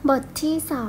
บทที่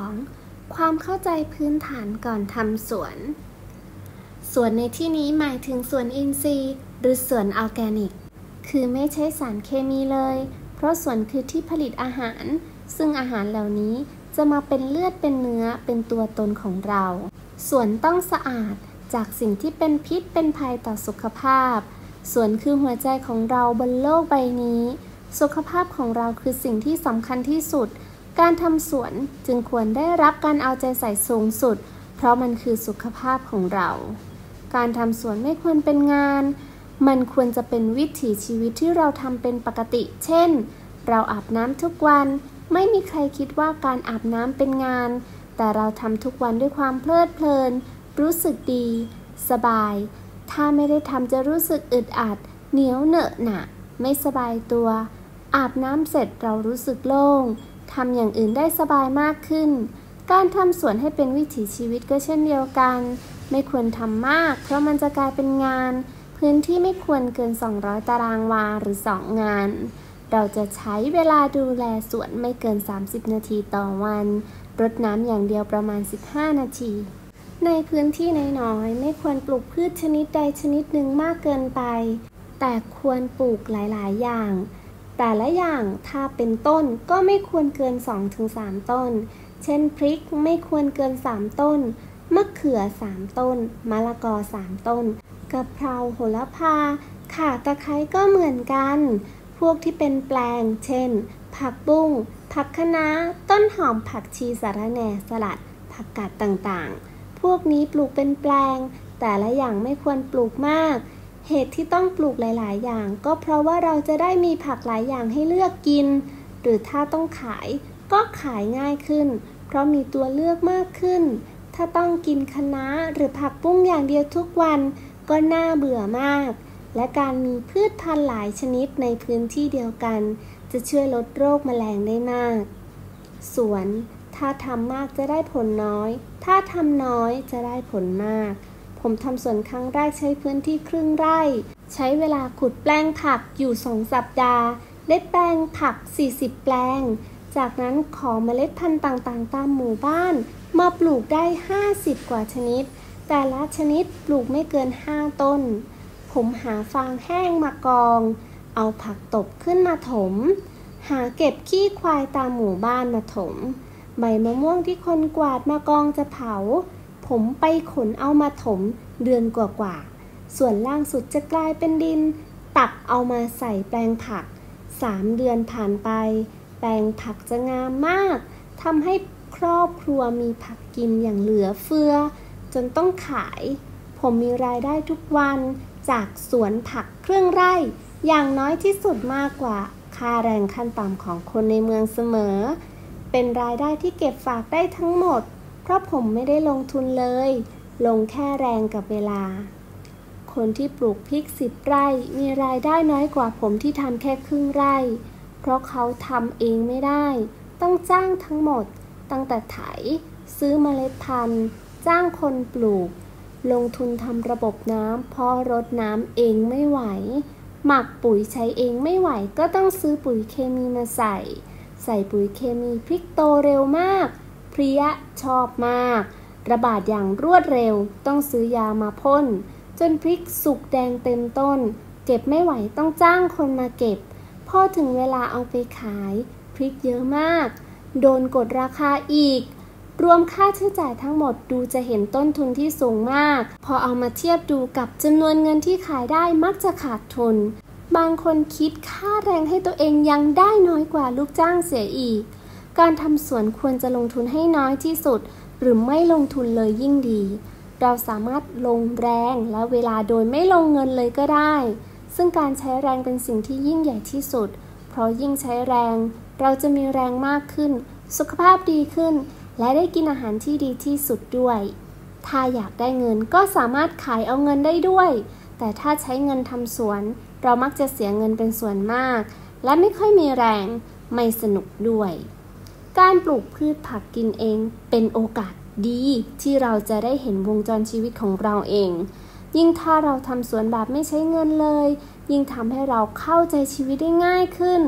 2 ความเข้าใจพื้นฐานก่อนทำสวนในที่นี้หมายถึงสวนอินทรีย์หรือสวนออร์แกนิกคือไม่ใช้สารเคมีเลยเพราะสวนคือที่ผลิตอาหารซึ่งอาหารเหล่านี้จะมาเป็นเลือดเป็นเนื้อเป็นตัวตนของเราสวนต้องสะอาดจากสิ่งที่เป็นพิษเป็นภัยต่อสุขภาพสวนคือหัวใจของเราบนโลกใบนี้สุขภาพของเราคือสิ่งที่สำคัญที่สุดการทำสวนจึงควรได้รับการเอาใจใส่สูงสุดเพราะมันคือสุขภาพของเราการทำสวนไม่ควรเป็นงานมันควรจะเป็นวิถีชีวิตที่เราทำเป็นปกติเช่นเราอาบน้ำทุกวันไม่มีใครคิดว่าการอาบน้ำเป็นงานแต่เราทำทุกวันด้วยความเพลิดเพลินรู้สึกดีสบายถ้าไม่ได้ทำจะรู้สึกอึดอัดเหนียวเหนอะหนะไม่สบายตัวอาบน้ำเสร็จเรารู้สึกโล่งทำอย่างอื่นได้สบายมากขึ้นการทำสวนให้เป็นวิถีชีวิตก็เช่นเดียวกันไม่ควรทำมากเพราะมันจะกลายเป็นงานพื้นที่ไม่ควรเกิน200ตารางวาหรือ2งานเราจะใช้เวลาดูแลสวนไม่เกิน30นาทีต่อวันรดน้ำอย่างเดียวประมาณ15นาทีในพื้นที่น้อยๆไม่ควรปลูกพืชชนิดใดชนิดหนึ่งมากเกินไปแต่ควรปลูกหลายๆอย่างแต่ละอย่างถ้าเป็นต้นก็ไม่ควรเกิน 2-3 ต้นเช่นพริกไม่ควรเกิน3ต้นมะเขือ3ต้นมะละกอ3ต้นกะเพราโหระพาข่าตะไคร้ก็เหมือนกันพวกที่เป็นแปลงเช่นผักบุ้งผักคะน้าต้นหอมผักชีสะระแหน่สลัดผักกาดต่างๆพวกนี้ปลูกเป็นแปลงแต่ละอย่างไม่ควรปลูกมากเหตุที่ต้องปลูกหลายๆอย่างก็เพราะว่าเราจะได้มีผักหลายอย่างให้เลือกกินหรือถ้าต้องขายก็ขายง่ายขึ้นเพราะมีตัวเลือกมากขึ้นถ้าต้องกินคะน้าหรือผักบุ้งอย่างเดียวทุกวันก็น่าเบื่อมากและการมีพืชพันธุ์หลายชนิดในพื้นที่เดียวกันจะช่วยลดโรคแมลงได้มากสวนถ้าทำมากจะได้ผลน้อยถ้าทำน้อยจะได้ผลมากผมทำสวนครั้งแรกใช้พื้นที่ครึ่งไร่ใช้เวลาขุดแปลงผักอยู่2สัปดาห์ได้แปลงผัก40แปลงจากนั้นขอเมล็ดพันธุ์ต่างๆตามหมู่บ้านมาปลูกได้50กว่าชนิดแต่ละชนิดปลูกไม่เกิน5ต้นผมหาฟางแห้งมากองเอาผักตบขึ้นมาถมหาเก็บขี้ควายตามหมู่บ้านมาถมใบมะม่วงที่คนกวาดมากองจะเผาผมไปขนเอามาถมเดือนกว่าๆส่วนล่างสุดจะกลายเป็นดินตักเอามาใส่แปลงผัก3เดือนผ่านไปแปลงผักจะงามมากทำให้ครอบครัวมีผักกินอย่างเหลือเฟือจนต้องขายผมมีรายได้ทุกวันจากสวนผักครึ่งไร่อย่างน้อยที่สุดมากกว่าค่าแรงขั้นต่ำของคนในเมืองเสมอเป็นรายได้ที่เก็บฝากได้ทั้งหมดเพราะผมไม่ได้ลงทุนเลยลงแค่แรงกับเวลาคนที่ปลูกพริก10ไร่มีรายได้น้อยกว่าผมที่ทำแค่ครึ่งไร่เพราะเขาทำเองไม่ได้ต้องจ้างทั้งหมดตั้งแต่ไถซื้อเมล็ดพันธุ์จ้างคนปลูกลงทุนทำระบบน้ำเพราะรดน้ำเองไม่ไหวหมักปุ๋ยใช้เองไม่ไหวก็ต้องซื้อปุ๋ยเคมีมาใส่ปุ๋ยเคมีพริกโตเร็วมากเพลี้ยชอบมากระบาดอย่างรวดเร็วต้องซื้อยามาพ่นจนพริกสุกแดงเต็มต้นเก็บไม่ไหวต้องจ้างคนมาเก็บพอถึงเวลาเอาไปขายพริกเยอะมากโดนกดราคาอีกรวมค่าใช้จ่ายทั้งหมดดูจะเห็นต้นทุนที่สูงมากพอเอามาเทียบดูกับจำนวนเงินที่ขายได้มักจะขาดทุนบางคนคิดค่าแรงให้ตัวเองยังได้น้อยกว่าลูกจ้างเสียอีกการทำสวนควรจะลงทุนให้น้อยที่สุดหรือไม่ลงทุนเลยยิ่งดีเราสามารถลงแรงและเวลาโดยไม่ลงเงินเลยก็ได้ซึ่งการใช้แรงเป็นสิ่งที่ยิ่งใหญ่ที่สุดเพราะยิ่งใช้แรงเราจะมีแรงมากขึ้นสุขภาพดีขึ้นและได้กินอาหารที่ดีที่สุดด้วยถ้าอยากได้เงินก็สามารถขายเอาเงินได้ด้วยแต่ถ้าใช้เงินทำสวนเรามักจะเสียเงินเป็นส่วนมากและไม่ค่อยมีแรงไม่สนุกด้วยการปลูกพืชผักกินเองเป็นโอกาสดีที่เราจะได้เห็นวงจรชีวิตของเราเองยิ่งถ้าเราทำสวนแบบไม่ใช้เงินเลยยิ่งทำให้เราเข้าใจชีวิตได้ง่ายขึ้น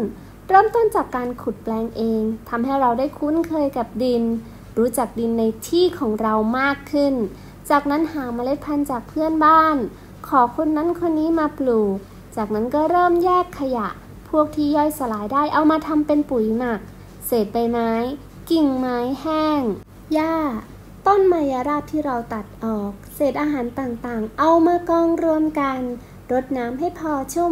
เริ่มต้นจากการขุดแปลงเองทำให้เราได้คุ้นเคยกับดินรู้จักดินในที่ของเรามากขึ้นจากนั้นหาเมล็ดพันธุ์จากเพื่อนบ้านขอคนนั้นคนนี้มาปลูกจากนั้นก็เริ่มแยกขยะพวกที่ย่อยสลายได้เอามาทำเป็นปุ๋ยหมักเศษใบไม้กิ่งไม้แห้งหญ้าต้นไม้ราบที่เราตัดออกเศษอาหารต่างๆเอามากองรวมกันรดน้ำให้พอชุ่ม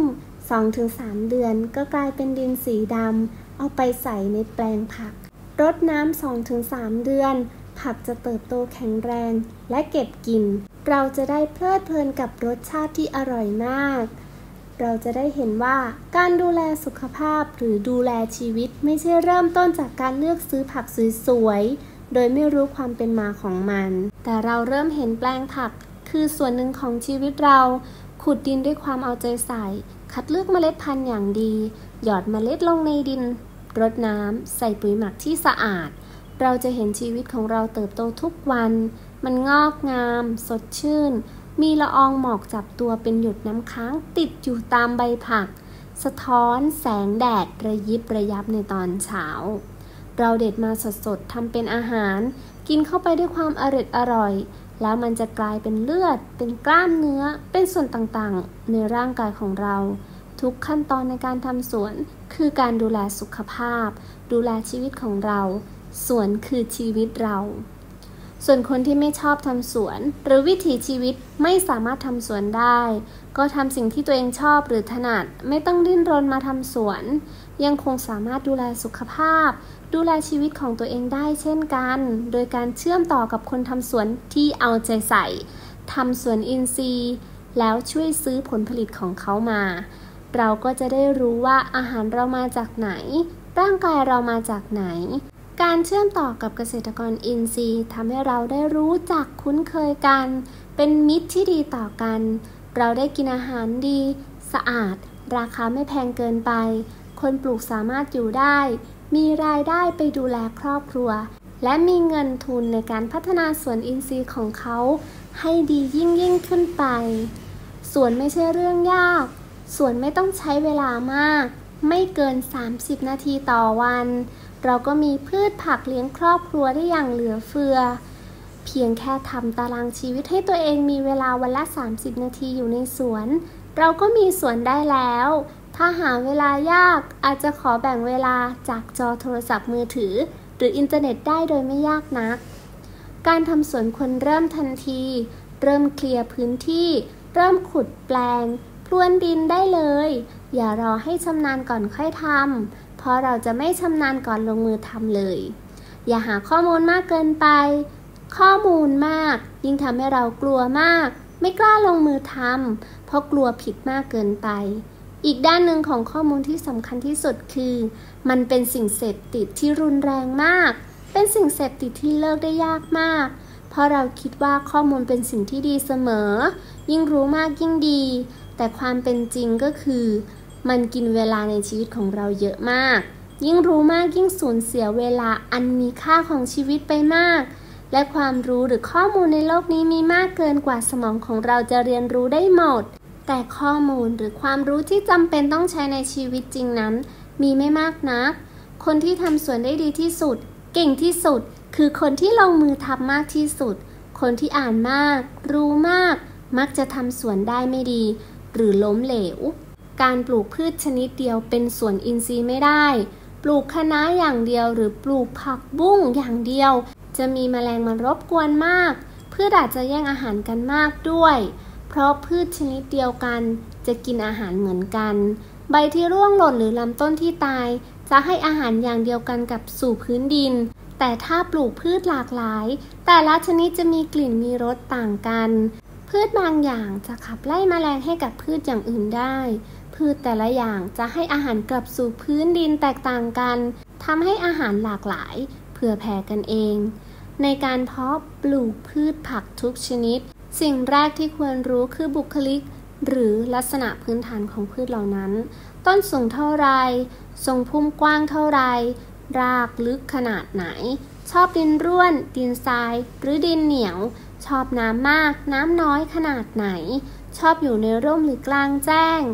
2-3 เดือนก็กลายเป็นดินสีดำเอาไปใส่ในแปลงผักรดน้ำ 2-3 เดือนผักจะเติบโตแข็งแรงและเก็บกินเราจะได้เพลิดเพลินกับรสชาติที่อร่อยมากเราจะได้เห็นว่าการดูแลสุขภาพหรือดูแลชีวิตไม่ใช่เริ่มต้นจากการเลือกซื้อผักสวยๆโดยไม่รู้ความเป็นมาของมันแต่เราเริ่มเห็นแปลงผักคือส่วนหนึ่งของชีวิตเราขุดดินด้วยความเอาใจใส่คัดเลือกเมล็ดพันธุ์อย่างดีหยอดเมล็ดลงในดินรดน้ำใส่ปุ๋ยหมักที่สะอาดเราจะเห็นชีวิตของเราเติบโตทุกวันมันงอกงามสดชื่นมีละอองหมอกจับตัวเป็นหยดน้ำค้างติดอยู่ตามใบผักสะท้อนแสงแดดระยิบระยับในตอนเช้าเราเด็ดมาสดๆทำเป็นอาหารกินเข้าไปด้วยความอร่อยแล้วมันจะกลายเป็นเลือดเป็นกล้ามเนื้อเป็นส่วนต่างๆในร่างกายของเราทุกขั้นตอนในการทำสวนคือการดูแลสุขภาพดูแลชีวิตของเราสวนคือชีวิตเราส่วนคนที่ไม่ชอบทำสวนหรือวิถีชีวิตไม่สามารถทำสวนได้ก็ทำสิ่งที่ตัวเองชอบหรือถนัดไม่ต้องดิ้นรนมาทำสวนยังคงสามารถดูแลสุขภาพดูแลชีวิตของตัวเองได้เช่นกันโดยการเชื่อมต่อกับคนทำสวนที่เอาใจใส่ทำสวนอินทรีย์แล้วช่วยซื้อผลผลิตของเขามาเราก็จะได้รู้ว่าอาหารเรามาจากไหนร่างกายเรามาจากไหนการเชื่อมต่อกับเกษตรกรอินทรีย์ทำให้เราได้รู้จักคุ้นเคยกันเป็นมิตรที่ดีต่อกันเราได้กินอาหารดีสะอาดราคาไม่แพงเกินไปคนปลูกสามารถอยู่ได้มีรายได้ไปดูแลครอบครัวและมีเงินทุนในการพัฒนาสวนอินทรีย์ของเขาให้ดียิ่งขึ้นไปสวนไม่ใช่เรื่องยากสวนไม่ต้องใช้เวลามากไม่เกิน30 นาทีต่อวันเราก็มีพืชผักเลี้ยงครอบครัวได้อย่างเหลือเฟือเพียงแค่ทำตารางชีวิตให้ตัวเองมีเวลาวันละ30 นาทีอยู่ในสวนเราก็มีสวนได้แล้วถ้าหาเวลายากอาจจะขอแบ่งเวลาจากจอโทรศัพท์มือถือหรืออินเทอร์เน็ตได้โดยไม่ยากนักการทำสวนควรเริ่มทันทีเริ่มเคลียร์พื้นที่เริ่มขุดแปลงพรวนดินได้เลยอย่ารอให้ชำนาญก่อนค่อยทำเพราะเราจะไม่ชำนาญก่อนลงมือทำเลยอย่าหาข้อมูลมากเกินไปข้อมูลมากยิ่งทำให้เรากลัวมากไม่กล้าลงมือทำเพราะกลัวผิดมากเกินไปอีกด้านหนึ่งของข้อมูลที่สำคัญที่สุดคือมันเป็นสิ่งเสพติดที่รุนแรงมากเป็นสิ่งเสพติดที่เลิกได้ยากมากเพราะเราคิดว่าข้อมูลเป็นสิ่งที่ดีเสมอยิ่งรู้มากยิ่งดีแต่ความเป็นจริงก็คือมันกินเวลาในชีวิตของเราเยอะมากยิ่งรู้มากยิ่งสูญเสียเวลาอันมีค่าของชีวิตไปมากและความรู้หรือข้อมูลในโลกนี้มีมากเกินกว่าสมองของเราจะเรียนรู้ได้หมดแต่ข้อมูลหรือความรู้ที่จำเป็นต้องใช้ในชีวิตจริงนั้นมีไม่มากนักคนที่ทำสวนได้ดีที่สุดเก่งที่สุดคือคนที่ลงมือทำมากที่สุดคนที่อ่านมากรู้มากมักจะทำสวนได้ไม่ดีหรือล้มเหลวการปลูกพืชชนิดเดียวเป็นสวนอินทรีย์ไม่ได้ปลูกคะน้าอย่างเดียวหรือปลูกผักบุ้งอย่างเดียวจะมีแมลงมารบกวนมากพืชอาจจะแย่งอาหารกันมากด้วยเพราะพืชชนิดเดียวกันจะกินอาหารเหมือนกันใบที่ร่วงหล่นหรือลำต้นที่ตายจะให้อาหารอย่างเดียวกันกับสู่พื้นดินแต่ถ้าปลูกพืชหลากหลายแต่ละชนิดจะมีกลิ่นมีรสต่างกันพืชบางอย่างจะขับไล่แมลงให้กับพืชอย่างอื่นได้พืชแต่ละอย่างจะให้อาหารกลับสู่พื้นดินแตกต่างกันทำให้อาหารหลากหลายเผื่อแผ่กันเองในการเพาะปลูกพืชผักทุกชนิดสิ่งแรกที่ควรรู้คือบุคลิกหรือลักษณะพื้นฐานของพืชเหล่านั้นต้นสูงเท่าไรทรงพุ่มกว้างเท่าไรรากลึกขนาดไหนชอบดินร่วนดินทรายหรือดินเหนียวชอบน้ำมากน้ำน้อยขนาดไหนชอบอยู่ในร่มหรือกลางแจ้ง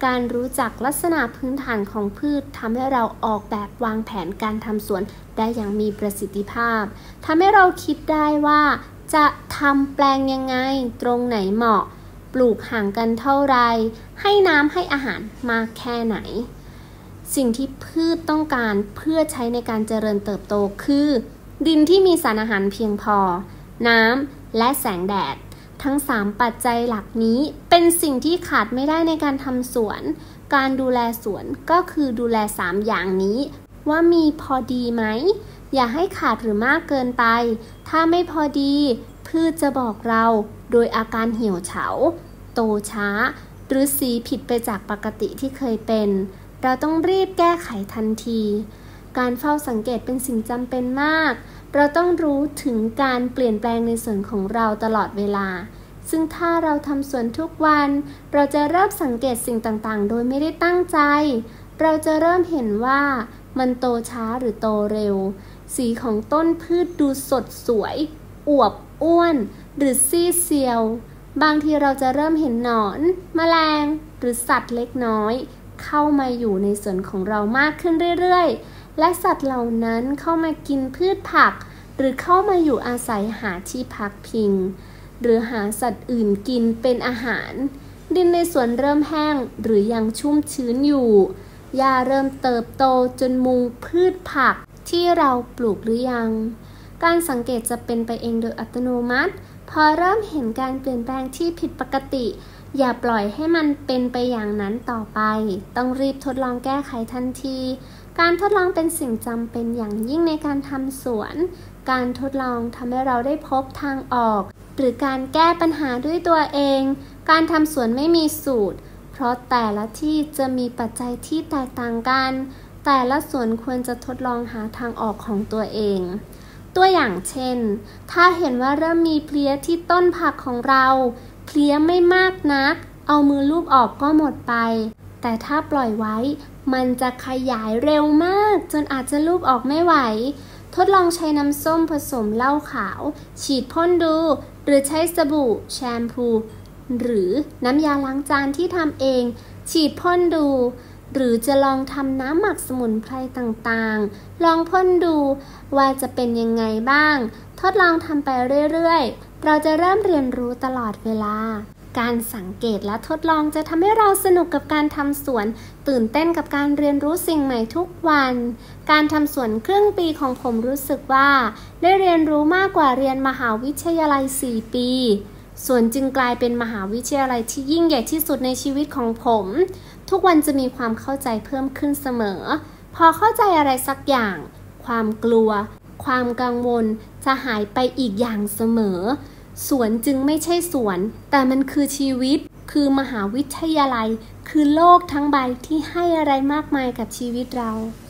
การรู้จักลักษณะพื้นฐานของพืชทำให้เราออกแบบวางแผนการทำสวนได้อย่างมีประสิทธิภาพทำให้เราคิดได้ว่าจะทำแปลงยังไงตรงไหนเหมาะปลูกห่างกันเท่าไรให้น้ำให้อาหารมากแค่ไหนสิ่งที่พืชต้องการเพื่อใช้ในการเจริญเติบโตคือดินที่มีสารอาหารเพียงพอน้ำและแสงแดดทั้ง3ปัจจัยหลักนี้เป็นสิ่งที่ขาดไม่ได้ในการทำสวนการดูแลสวนก็คือดูแล3อย่างนี้ว่ามีพอดีไหมอย่าให้ขาดหรือมากเกินไปถ้าไม่พอดีพืชจะบอกเราโดยอาการเหี่ยวเฉาโตช้าหรือสีผิดไปจากปกติที่เคยเป็นเราต้องรีบแก้ไขทันทีการเฝ้าสังเกตเป็นสิ่งจำเป็นมากเราต้องรู้ถึงการเปลี่ยนแปลงในส่วนของเราตลอดเวลาซึ่งถ้าเราทำสวนทุกวันเราจะเริ่มสังเกตสิ่งต่างๆโดยไม่ได้ตั้งใจเราจะเริ่มเห็นว่ามันโตช้าหรือโตเร็วสีของต้นพืชดูสดสวยอวบอ้วนหรือซีดเซียวบางทีเราจะเริ่มเห็นหนอนแมลงหรือสัตว์เล็กน้อยเข้ามาอยู่ในสวนของเรามากขึ้นเรื่อยๆและสัตว์เหล่านั้นเข้ามากินพืชผักหรือเข้ามาอยู่อาศัยหาที่พักพิงหรือหาสัตว์อื่นกินเป็นอาหารดินในสวนเริ่มแห้งหรือยังชุ่มชื้นอยู่หญ้าเริ่มเติบโตจนมุงพืชผักที่เราปลูกหรือยังการสังเกตจะเป็นไปเองโดยอัตโนมัติพอเริ่มเห็นการเปลี่ยนแปลงที่ผิดปกติอย่าปล่อยให้มันเป็นไปอย่างนั้นต่อไปต้องรีบทดลองแก้ไขทันทีการทดลองเป็นสิ่งจำเป็นอย่างยิ่งในการทำสวนการทดลองทำให้เราได้พบทางออกหรือการแก้ปัญหาด้วยตัวเองการทำสวนไม่มีสูตรเพราะแต่ละที่จะมีปัจจัยที่แตกต่างกันแต่ละสวนควรจะทดลองหาทางออกของตัวเองตัวอย่างเช่นถ้าเห็นว่าเริ่มมีเพลี้ยที่ต้นผักของเราเพลี้ยไม่มากนักเอามือลูบออกก็หมดไปแต่ถ้าปล่อยไว้มันจะขยายเร็วมากจนอาจจะลูบออกไม่ไหวทดลองใช้น้ำส้มผสมเหล้าขาวฉีดพ่นดูหรือใช้สบู่แชมพูหรือน้ำยาล้างจานที่ทำเองฉีดพ่นดูหรือจะลองทำน้ำหมักสมุนไพรต่างๆลองพ่นดูว่าจะเป็นยังไงบ้างทดลองทำไปเรื่อยๆเราจะเริ่มเรียนรู้ตลอดเวลาการสังเกตและทดลองจะทำให้เราสนุกกับการทำสวนตื่นเต้นกับการเรียนรู้สิ่งใหม่ทุกวันการทำสวนครึ่งปีของผมรู้สึกว่าได้เรียนรู้มากกว่าเรียนมหาวิทยาลัย4 ปีสวนจึงกลายเป็นมหาวิทยาลัยที่ยิ่งใหญ่ที่สุดในชีวิตของผมทุกวันจะมีความเข้าใจเพิ่มขึ้นเสมอพอเข้าใจอะไรสักอย่างความกลัวความกังวลจะหายไปอีกอย่างเสมอสวนจึงไม่ใช่สวนแต่มันคือชีวิตคือมหาวิทยาลัยคือโลกทั้งใบที่ให้อะไรมากมายกับชีวิตเรา